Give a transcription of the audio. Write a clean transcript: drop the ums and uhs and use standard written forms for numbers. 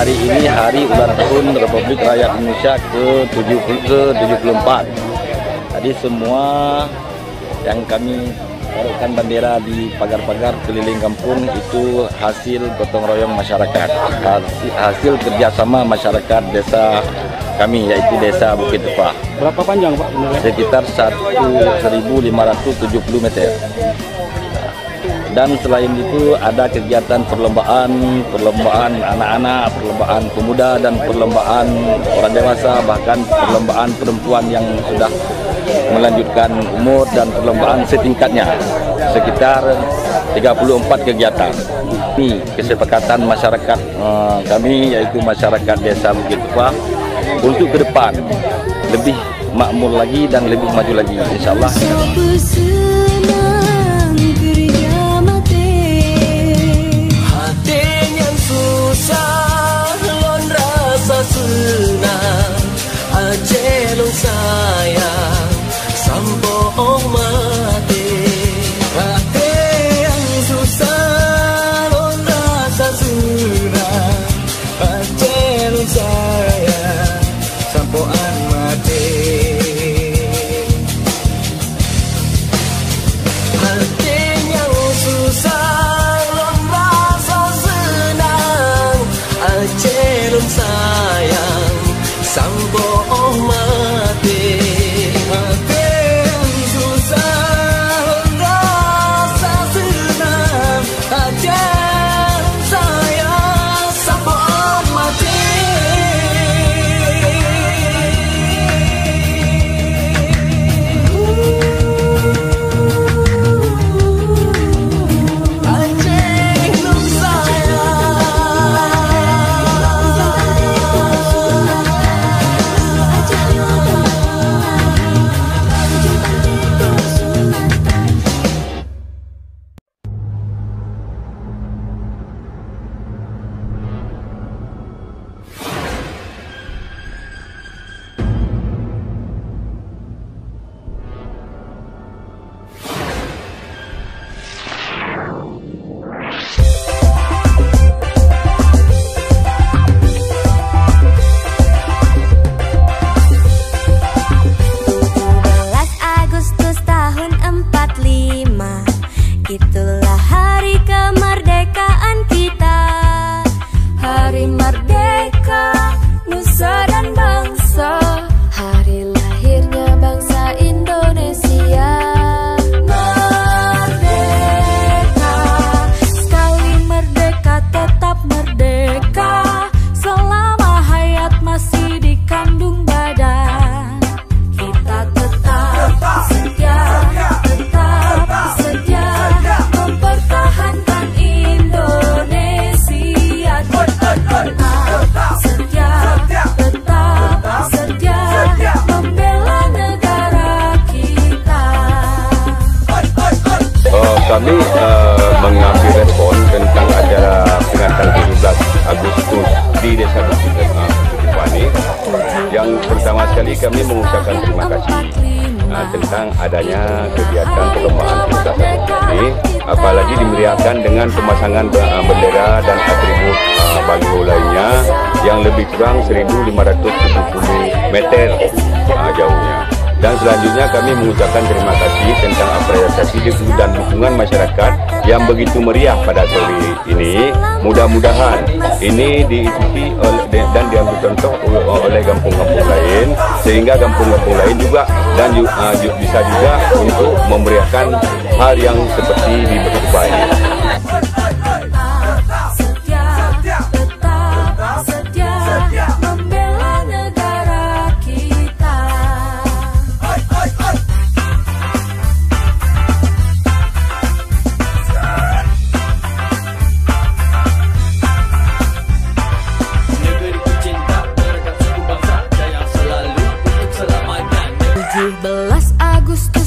hari ini hari ulang tahun Republik Rakyat Indonesia ke-74. Jadi semua yang kami taruhkan bendera di pagar-pagar keliling kampung itu hasil gotong royong masyarakat, hasil kerjasama masyarakat desa kami, yaitu desa Bukit Tepah. Berapa panjang Pak? Sekitar 1.570 meter. Dan selain itu ada kegiatan perlombaan anak-anak, perlombaan pemuda, dan perlombaan orang dewasa, bahkan perlombaan perempuan yang sudah melanjutkan umur, dan perlombaan setingkatnya. Sekitar 34 kegiatan. Ini kesepakatan masyarakat kami, yaitu masyarakat desa Bukit Tepah, untuk ke depan lebih makmur lagi dan lebih maju lagi, insyaallah. Itulah hari kemerdekaan kita, hari merdeka nusa dan bangsa, hari lahirnya bangsa Indonesia. Merdeka, sekali merdeka tetap merdeka, selama hayat masih dikandung badan. Kita tetap setia, tetap setia mempertahankan Indonesia. Tetap setia membela negara kita. Kami mengambil respon tentang acara peringatan 17 Agustus di Desa Bukit Tepah ini. Yang pertama sekali kami mengucapkan terima kasih tentang adanya kegiatan perlombaan 17 Agustus ini, apalagi dimeriahkan dengan pemasangan bendera dan atribut baliho lainnya yang lebih kurang 1.570 meter jauhnya. Dan selanjutnya kami mengucapkan terima kasih tentang apresiasi dan dukungan masyarakat yang begitu meriah pada sore ini. Mudah-mudahan ini diikuti dan diambil contoh oleh kampung-kampung lain, sehingga kampung-kampung lain juga dan bisa juga untuk memeriahkan hal yang seperti di Bukit Tepah ini. Agustus